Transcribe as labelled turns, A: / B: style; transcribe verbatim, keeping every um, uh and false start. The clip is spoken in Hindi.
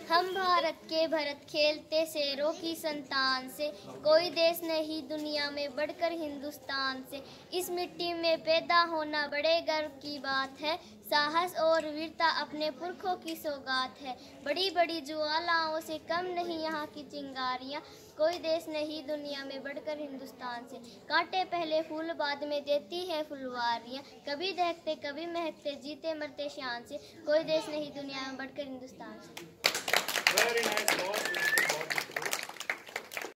A: हम भारत के भरत खेलते शेरों की संतान से, कोई देश नहीं दुनिया में बढ़कर हिंदुस्तान से। इस मिट्टी में पैदा होना बड़े गर्व की बात है, साहस और वीरता अपने पुरखों की सौगात है। बड़ी बड़ी ज्वालाओं से कम नहीं यहाँ की चिंगारियाँ, कोई देश नहीं दुनिया में बढ़कर हिंदुस्तान से। कांटे पहले फूल बाद में देती है फुलवारियाँ, कभी दहकते कभी महकते जीते मरते शान से, कोई देश नहीं दुनिया में बढ़कर हिंदुस्तान से।
B: Very nice.